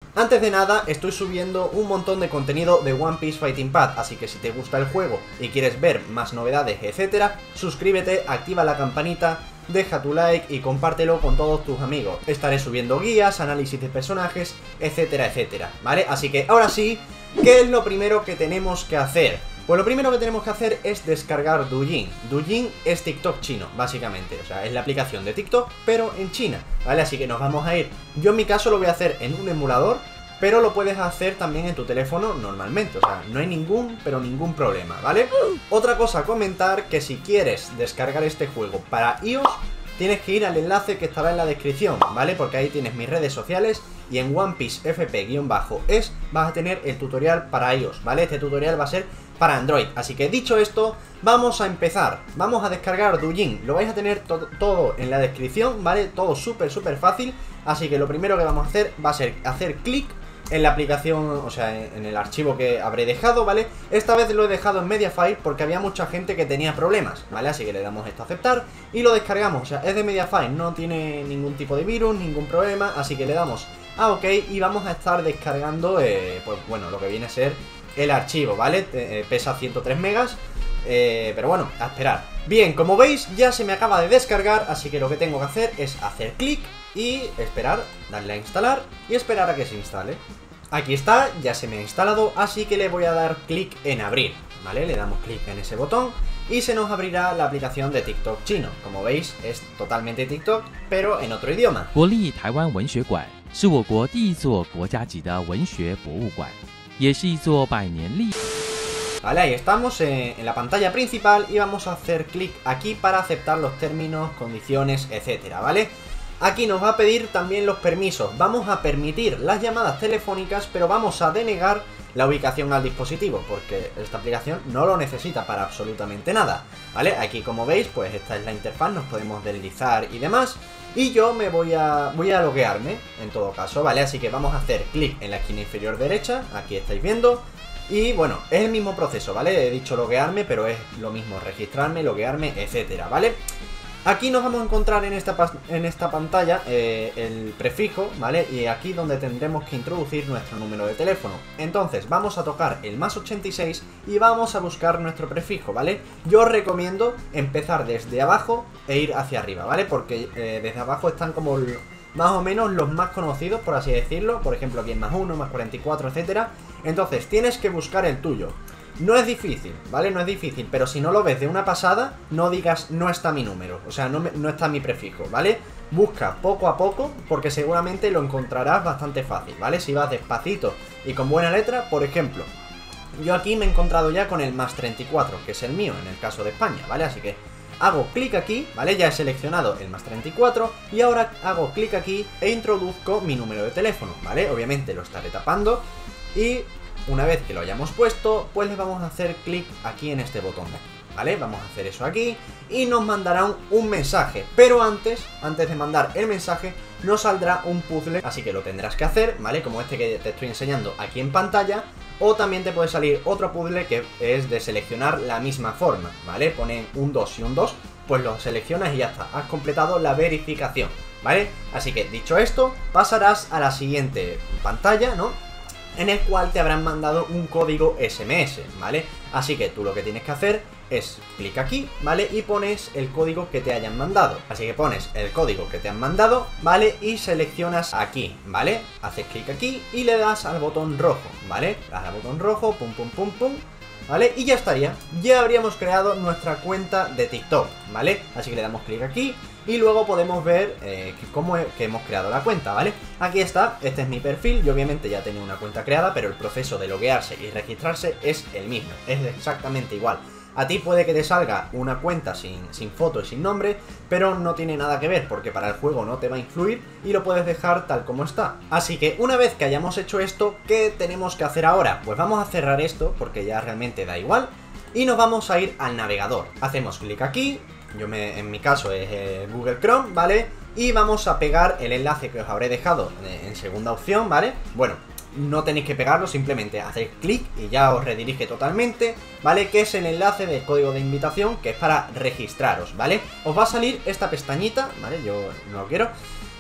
Antes de nada, estoy subiendo un montón de contenido de One Piece Fighting Path, así que si te gusta el juego y quieres ver más novedades, etcétera, suscríbete, activa la campanita, deja tu like y compártelo con todos tus amigos. Estaré subiendo guías, análisis de personajes, etcétera, etcétera, ¿vale? Así que ahora sí, ¿qué es lo primero que tenemos que hacer? Pues lo primero que tenemos que hacer es descargar Douyin. Douyin es TikTok chino, básicamente. O sea, es la aplicación de TikTok, pero en China, ¿vale? Así que nos vamos a ir. Yo en mi caso lo voy a hacer en un emulador, pero lo puedes hacer también en tu teléfono normalmente. O sea, no hay ningún problema, ¿vale? Otra cosa a comentar, que si quieres descargar este juego para iOS, tienes que ir al enlace que estará en la descripción, ¿vale? Porque ahí tienes mis redes sociales y en One Piece FP-es vas a tener el tutorial para iOS, ¿vale? Este tutorial va a ser para Android. Así que dicho esto, vamos a empezar. Vamos a descargar Douyin. Lo vais a tener todo en la descripción, ¿vale? Todo súper fácil. Así que lo primero que vamos a hacer va a ser hacer clic en la aplicación, o sea, en el archivo que habré dejado, ¿vale? Esta vez lo he dejado en Mediafire porque había mucha gente que tenía problemas, ¿vale? Así que le damos esto a aceptar y lo descargamos. O sea, es de Mediafire, no tiene ningún tipo de virus, ningún problema. Así que le damos a OK y vamos a estar descargando, pues bueno, lo que viene a ser el archivo, ¿vale? Pesa 103 megas, pero bueno, a esperar. Bien, como veis ya se me acaba de descargar, así que lo que tengo que hacer es hacer clic y esperar, darle a instalar y esperar a que se instale. Aquí está, ya se me ha instalado, así que le voy a dar clic en abrir, ¿vale? Le damos clic en ese botón y se nos abrirá la aplicación de TikTok chino. Como veis, es totalmente TikTok, pero en otro idioma. 国立台湾文学馆是我国第一座国家级的文学博物馆，也是一座100年历。 Vale, ahí estamos en la pantalla principal y vamos a hacer clic aquí para aceptar los términos, condiciones, etcétera, ¿vale? Aquí nos va a pedir también los permisos. Vamos a permitir las llamadas telefónicas, pero vamos a denegar la ubicación al dispositivo, porque esta aplicación no lo necesita para absolutamente nada, ¿vale? Aquí, como veis, pues esta es la interfaz, nos podemos deslizar y demás. Y yo me voy a loguearme, en todo caso, ¿vale? Así que vamos a hacer clic en la esquina inferior derecha, aquí estáis viendo. Y bueno, es el mismo proceso, ¿vale? He dicho loguearme, pero es lo mismo, registrarme, loguearme, etcétera, ¿vale? Aquí nos vamos a encontrar en esta pantalla el prefijo, ¿vale? Y aquí donde tendremos que introducir nuestro número de teléfono. Entonces vamos a tocar el +86 y vamos a buscar nuestro prefijo, ¿vale? Yo os recomiendo empezar desde abajo e ir hacia arriba, ¿vale? Porque desde abajo están como más o menos los más conocidos, por así decirlo. Por ejemplo, aquí en +1, +44, etcétera. Entonces tienes que buscar el tuyo. No es difícil, ¿vale? No es difícil, pero si no lo ves de una pasada, no digas no está mi número, o sea, no está mi prefijo, ¿vale? Busca poco a poco, porque seguramente lo encontrarás bastante fácil, ¿vale? Si vas despacito y con buena letra, por ejemplo, yo aquí me he encontrado ya con el +34, que es el mío, en el caso de España, ¿vale? Así que hago clic aquí, ¿vale? Ya he seleccionado el +34 y ahora hago clic aquí e introduzco mi número de teléfono, ¿vale? Obviamente lo estaré tapando y una vez que lo hayamos puesto, pues le vamos a hacer clic aquí en este botón, ¿vale? Vamos a hacer eso aquí y nos mandarán un mensaje, pero antes de mandar el mensaje nos saldrá un puzzle, así que lo tendrás que hacer, ¿vale? Como este que te estoy enseñando aquí en pantalla, o también te puede salir otro puzzle que es de seleccionar la misma forma, ¿vale? Pone un 2 y un 2, pues lo seleccionas y ya está, has completado la verificación, ¿vale? Así que dicho esto, pasarás a la siguiente pantalla, ¿no? En el cual te habrán mandado un código SMS, ¿vale? Así que tú lo que tienes que hacer es clic aquí, ¿vale? Y pones el código que te hayan mandado. Así que pones el código que te han mandado, ¿vale? Y seleccionas aquí, ¿vale? Haces clic aquí y le das al botón rojo, ¿vale? Das al botón rojo, pum, pum, pum, pum, ¿vale? Y ya estaría, ya habríamos creado nuestra cuenta de TikTok, ¿vale? Así que le damos clic aquí y luego podemos ver cómo que hemos creado la cuenta, ¿vale? Aquí está, este es mi perfil, yo obviamente ya tenía una cuenta creada, pero el proceso de loguearse y registrarse es el mismo, es exactamente igual. A ti puede que te salga una cuenta sin foto y sin nombre, pero no tiene nada que ver porque para el juego no te va a influir y lo puedes dejar tal como está. Así que una vez que hayamos hecho esto, ¿qué tenemos que hacer ahora? Pues vamos a cerrar esto porque ya realmente da igual y nos vamos a ir al navegador. Hacemos clic aquí, en mi caso es Google Chrome, ¿vale? Y vamos a pegar el enlace que os habré dejado en segunda opción, ¿vale? Bueno, no tenéis que pegarlo, simplemente hacéis clic y ya os redirige totalmente, ¿vale? Que es el enlace del código de invitación, que es para registraros, ¿vale? Os va a salir esta pestañita, ¿vale? Yo no lo quiero.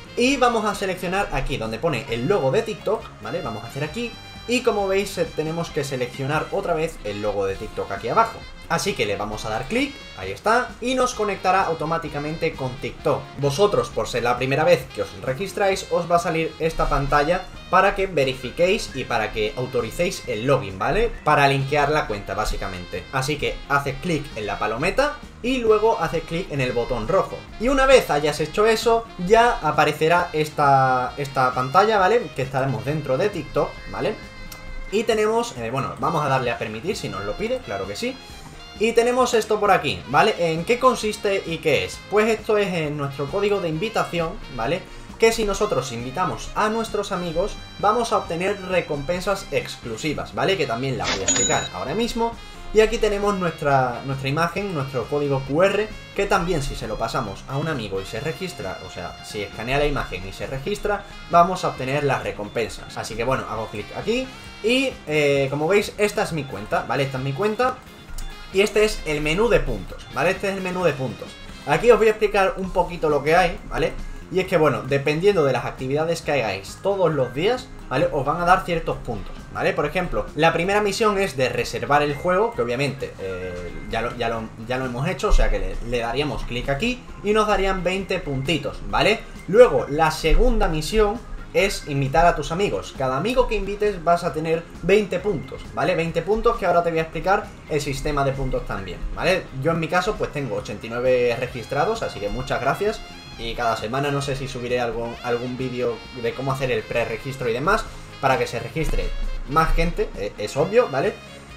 Y vamos a seleccionar aquí donde pone el logo de TikTok, ¿vale? Vamos a hacer aquí. Y como veis tenemos que seleccionar otra vez el logo de TikTok aquí abajo. Así que le vamos a dar clic, ahí está, y nos conectará automáticamente con TikTok. Vosotros, por ser la primera vez que os registráis, os va a salir esta pantalla para que verifiquéis y para que autoricéis el login, ¿vale? Para linkear la cuenta, básicamente. Así que haces clic en la palometa y luego haces clic en el botón rojo. Y una vez hayas hecho eso, ya aparecerá esta pantalla, ¿vale? Que estaremos dentro de TikTok, ¿vale? Y tenemos, bueno, vamos a darle a permitir si nos lo pide, claro que sí. Y tenemos esto por aquí, ¿vale? ¿En qué consiste y qué es? Pues esto es en nuestro código de invitación, ¿vale? Que si nosotros invitamos a nuestros amigos, vamos a obtener recompensas exclusivas, ¿vale? Que también las voy a explicar ahora mismo. Y aquí tenemos nuestra imagen, nuestro código QR, que también si se lo pasamos a un amigo y se registra, o sea, si escanea la imagen y se registra, vamos a obtener las recompensas. Así que bueno, hago clic aquí y como veis, esta es mi cuenta, ¿vale? Esta es mi cuenta y este es el menú de puntos, ¿vale? Este es el menú de puntos. Aquí os voy a explicar un poquito lo que hay, ¿vale? Y es que bueno, dependiendo de las actividades que hagáis todos los días, ¿vale? Os van a dar ciertos puntos, ¿vale? Por ejemplo, la primera misión es de reservar el juego, que obviamente ya lo hemos hecho, o sea que le daríamos clic aquí y nos darían 20 puntitos, ¿vale? Luego, la segunda misión es invitar a tus amigos. Cada amigo que invites vas a tener 20 puntos, ¿vale? 20 puntos que ahora te voy a explicar el sistema de puntos también, ¿vale? Yo en mi caso pues tengo 89 registrados, así que muchas gracias. Y cada semana no sé si subiré algún vídeo de cómo hacer el preregistro y demás, para que se registre más gente, es obvio, ¿vale?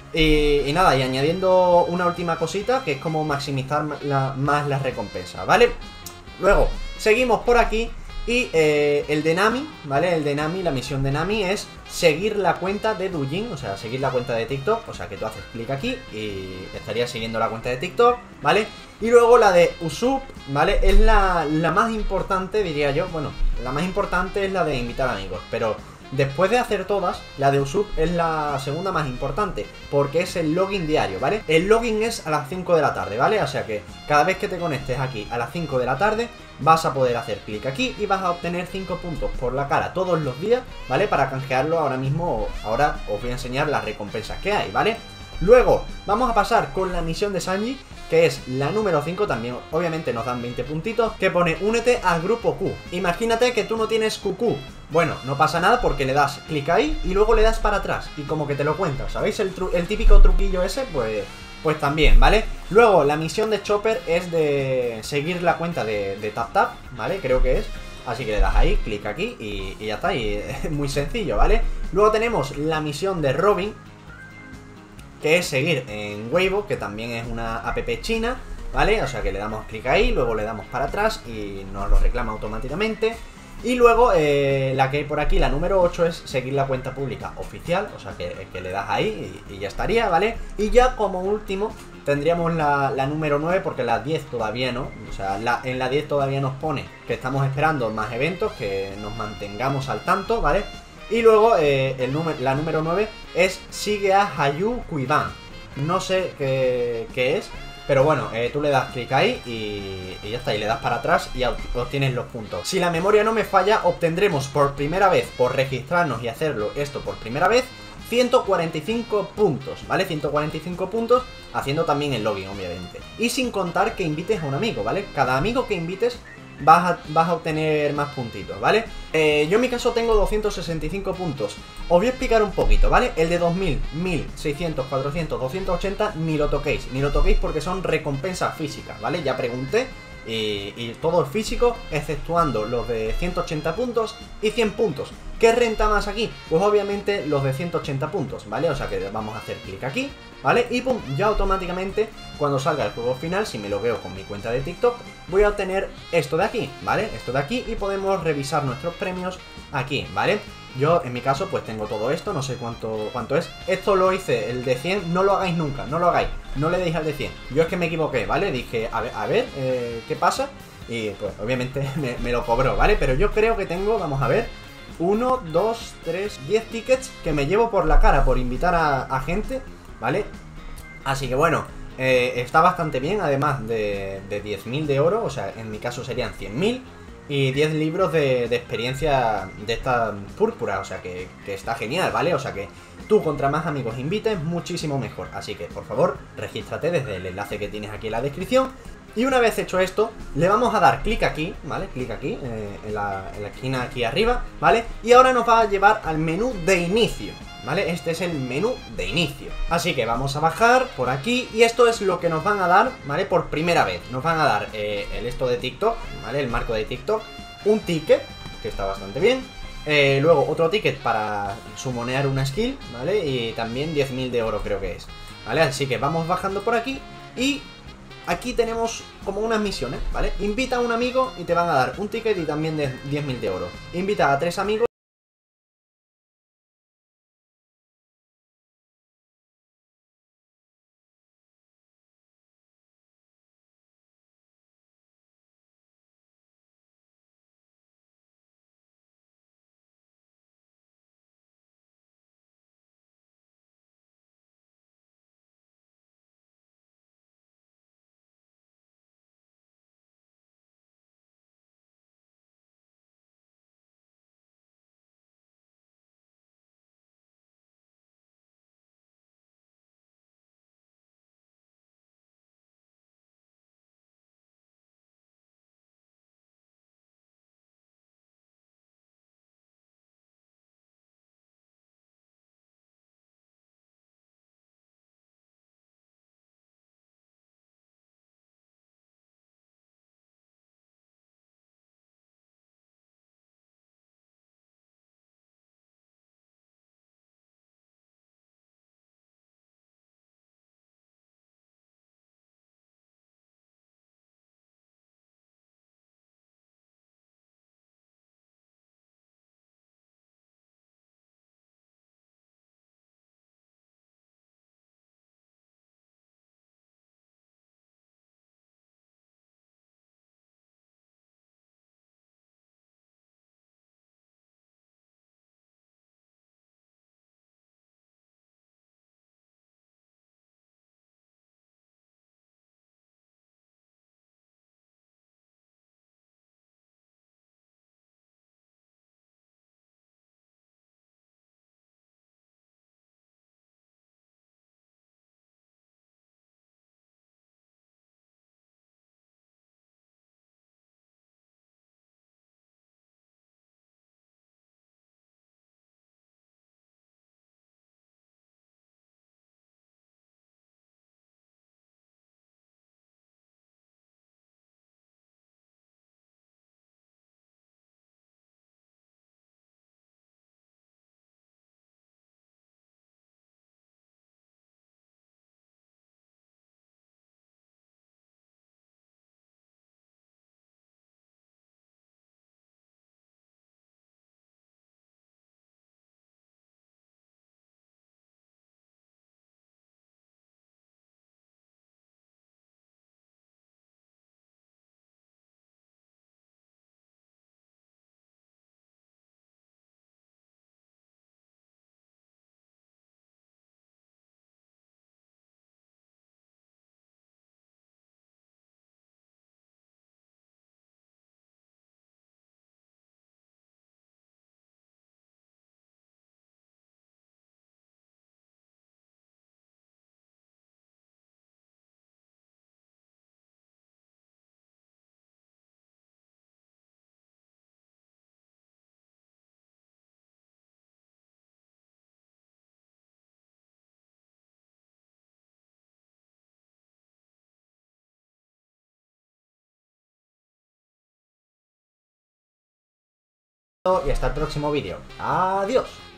Y nada, y añadiendo una última cosita, que es como maximizar más las recompensas, ¿vale? Luego, seguimos por aquí. Y el de Nami, ¿vale? El de Nami, la misión de Nami es seguir la cuenta de Douyin, o sea, seguir la cuenta de TikTok. O sea, que tú haces clic aquí y estarías siguiendo la cuenta de TikTok, ¿vale? Y luego la de Usup, ¿vale? Es la más importante, diría yo. Bueno, la más importante es la de invitar amigos, pero después de hacer todas, la de Usup es la segunda más importante, porque es el login diario, ¿vale? El login es a las 5 de la tarde, ¿vale? O sea que cada vez que te conectes aquí a las 5 de la tarde, vas a poder hacer clic aquí y vas a obtener 5 puntos por la cara todos los días, ¿vale? Para canjearlo ahora mismo, ahora os voy a enseñar las recompensas que hay, ¿vale? Luego, vamos a pasar con la misión de Sanji, que es la número 5, también obviamente nos dan 20 puntitos, que pone únete al grupo Q. Imagínate que tú no tienes QQ. Bueno, no pasa nada porque le das clic ahí y luego le das para atrás y como que te lo cuenta, ¿sabéis? El típico truquillo ese, pues también, ¿vale? Luego, la misión de Chopper es de seguir la cuenta de TapTap, ¿vale? Creo que es. Así que le das ahí, clic aquí y ya está, y es muy sencillo, ¿vale? Luego tenemos la misión de Robin, que es seguir en Weibo, que también es una app china, ¿vale? O sea que le damos clic ahí, luego le damos para atrás y nos lo reclama automáticamente. Y luego la que hay por aquí, la número 8, es seguir la cuenta pública oficial, o sea que le das ahí y ya estaría, ¿vale? Y ya como último tendríamos la número 9, porque la 10 todavía no, o sea, en la 10 todavía nos pone que estamos esperando más eventos, que nos mantengamos al tanto, ¿vale? Y luego la número 9 es sigue a Hayu Kuiban. No sé qué es, pero bueno, tú le das clic ahí y ya está, y le das para atrás y obtienes los puntos. Si la memoria no me falla, obtendremos por primera vez, por registrarnos y hacerlo esto por primera vez, 145 puntos, ¿vale? 145 puntos haciendo también el login, obviamente. Y sin contar que invites a un amigo, ¿vale? Cada amigo que invites vas a obtener más puntitos, ¿vale? Yo en mi caso tengo 265 puntos. Os voy a explicar un poquito, ¿vale? El de 2000, 1600, 400, 280 ni lo toquéis. Ni lo toquéis porque son recompensas físicas, ¿vale? Ya pregunté y todo es físico, exceptuando los de 180 puntos y 100 puntos. ¿Qué renta más aquí? Pues obviamente los de 180 puntos, ¿vale? O sea que vamos a hacer clic aquí, ¿vale? Y pum, ya automáticamente cuando salga el juego final, si me lo veo con mi cuenta de TikTok, voy a obtener esto de aquí, ¿vale? Esto de aquí y podemos revisar nuestros premios aquí, ¿vale? Yo en mi caso pues tengo todo esto, no sé cuánto es. Esto lo hice, el de 100, no lo hagáis nunca, no lo hagáis, no le deis al de 100. Yo es que me equivoqué, ¿vale? Dije, a ver, ¿qué pasa? Y pues obviamente me lo cobró, ¿vale? Pero yo creo que tengo, vamos a ver, 1, 2, 3, 10 tickets que me llevo por la cara por invitar a gente, ¿vale? Así que bueno, está bastante bien, además de 10.000 de oro, o sea, en mi caso serían 100.000. y 10 libros de experiencia de esta púrpura, o sea que está genial, ¿vale? O sea que tú contra más amigos invites, muchísimo mejor. Así que, por favor, regístrate desde el enlace que tienes aquí en la descripción. Y una vez hecho esto, le vamos a dar clic aquí, ¿vale? Clic aquí, en la esquina aquí arriba, ¿vale? Y ahora nos va a llevar al menú de inicio, ¿vale? Este es el menú de inicio. Así que vamos a bajar por aquí y esto es lo que nos van a dar, ¿vale? Por primera vez. Nos van a dar el esto de TikTok, ¿vale? El marco de TikTok, un ticket, que está bastante bien. Luego otro ticket para sumonear una skill, ¿vale? Y también 10.000 de oro creo que es, ¿vale? Así que vamos bajando por aquí y aquí tenemos como unas misiones, ¿vale? Invita a un amigo y te van a dar un ticket y también de 10.000 de oro. Invita a 3 amigos. Y hasta el próximo vídeo. ¡Adiós!